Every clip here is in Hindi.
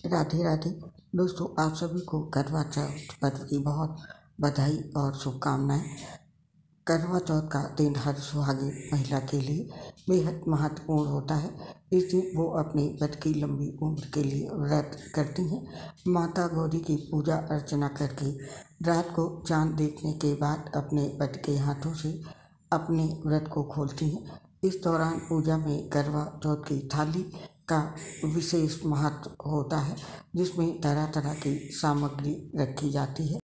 राधे राधे दोस्तों, आप सभी को करवा चौथ पर्व की बहुत बधाई और शुभकामनाएं। करवा चौथ का दिन हर सुहागिन महिला के लिए बेहद महत्वपूर्ण होता है। इस दिन वो अपने पति की लंबी उम्र के लिए व्रत करती हैं। माता गौरी की पूजा अर्चना करके रात को चांद देखने के बाद अपने पति के हाथों से अपने व्रत को खोलती हैं। इस दौरान पूजा में करवा चौथ की थाली का विशेष महत्व होता है, जिसमें तरह तरह की सामग्री रखी जाती है।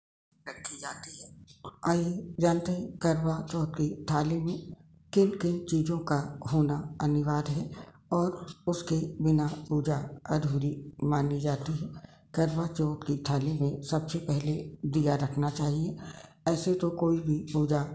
आइए जानते हैं करवा चौथ की थाली में किन किन चीज़ों का होना अनिवार्य है और उसके बिना पूजा अधूरी मानी जाती है। करवा चौथ की थाली में सबसे पहले दिया रखना चाहिए। ऐसे तो कोई भी पूजा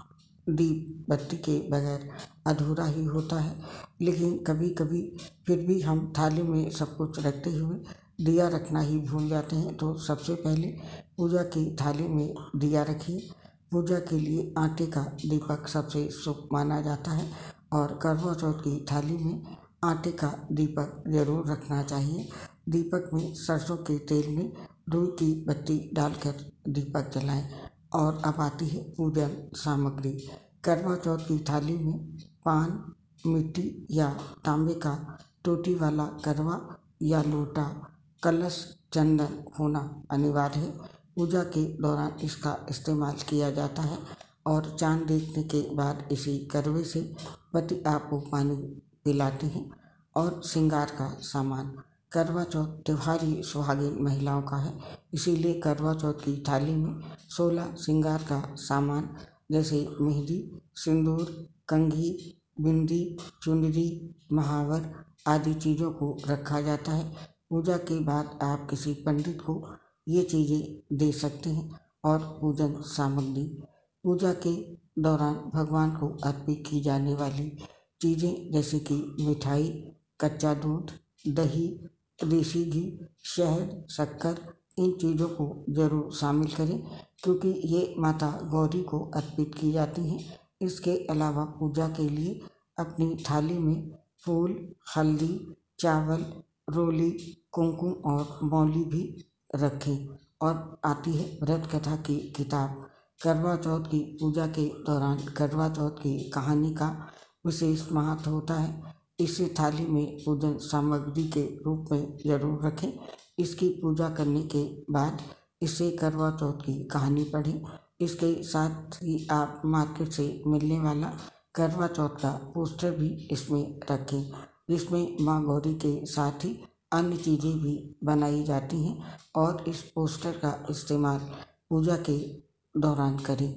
दीप बत्ती के बगैर अधूरा ही होता है, लेकिन कभी कभी फिर भी हम थाली में सब कुछ रखते हुए दिया रखना ही भूल जाते हैं। तो सबसे पहले पूजा की थाली में दिया रखिए। पूजा के लिए आटे का दीपक सबसे शुभ माना जाता है और करवा चौथ की थाली में आटे का दीपक जरूर रखना चाहिए। दीपक में सरसों के तेल में रुई की बत्ती डालकर दीपक जलाएं। और अब आती है पूजन सामग्री। करवा चौथ की थाली में पान, मिट्टी या तांबे का टोटी वाला करवा या लोटा, कलश, चंदन होना अनिवार्य है। पूजा के दौरान इसका इस्तेमाल किया जाता है और चांद देखने के बाद इसी करवे से पति आपको पानी पिलाते हैं। और श्रृंगार का सामान। करवा चौथ त्योहार ही सुहागिन महिलाओं का है, इसीलिए करवा चौथ की थाली में 16 श्रृंगार का सामान जैसे मेहंदी, सिंदूर, कंघी, बिंदी, चुनरी, महावर आदि चीज़ों को रखा जाता है। पूजा के बाद आप किसी पंडित को ये चीज़ें दे सकते हैं। और पूजन सामग्री। पूजा के दौरान भगवान को अर्पित की जाने वाली चीज़ें जैसे कि मिठाई, कच्चा दूध, दही, देसी घी, शहद, शक्कर, इन चीज़ों को जरूर शामिल करें, क्योंकि ये माता गौरी को अर्पित की जाती हैं। इसके अलावा पूजा के लिए अपनी थाली में फूल, हल्दी, चावल, रोली, कुमकुम और मौली भी रखें। और आती है व्रत कथा की किताब। करवा चौथ की पूजा के दौरान करवा चौथ की कहानी का विशेष महत्व होता है। इसे थाली में पूजन सामग्री के रूप में जरूर रखें। इसकी पूजा करने के बाद इसे करवा चौथ की कहानी पढ़ें। इसके साथ ही आप मार्केट से मिलने वाला करवा चौथ का पोस्टर भी इसमें रखें, जिसमें माँ गौरी के साथ ही अन्य चीज़ें भी बनाई जाती हैं। और इस पोस्टर का इस्तेमाल पूजा के दौरान करें।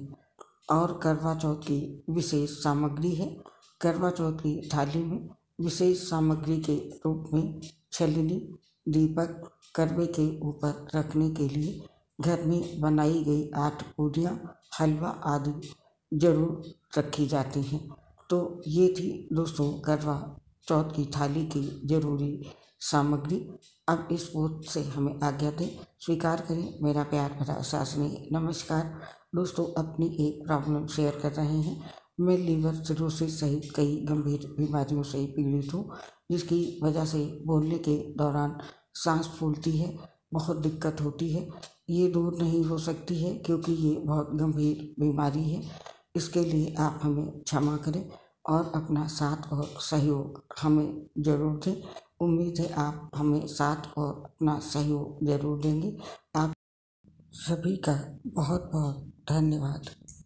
और करवा चौथ की विशेष सामग्री है। करवा चौथ की थाली में विशेष सामग्री के रूप में छलनी, दीपक, करवे के ऊपर रखने के लिए घर में बनाई गई 8 पूरियाँ, हलवा आदि जरूर रखी जाती हैं। तो ये थी दोस्तों करवा चौथ की थाली की जरूरी सामग्री। अब इस पोस्ट से हमें आज्ञा दें, स्वीकार करें मेरा प्यार भरा शासनीय नमस्कार। दोस्तों, अपनी एक प्रॉब्लम शेयर कर रहे हैं। मैं लीवर सिरोसिस सहित कई गंभीर बीमारियों से पीड़ित हूँ, जिसकी वजह से बोलने के दौरान सांस फूलती है, बहुत दिक्कत होती है। ये दूर नहीं हो सकती है क्योंकि ये बहुत गंभीर बीमारी है। इसके लिए आप हमें क्षमा करें और अपना साथ और सहयोग हमें ज़रूर दें। उम्मीद है आप हमें साथ और अपना सहयोग ज़रूर देंगे। आप सभी का बहुत बहुत धन्यवाद।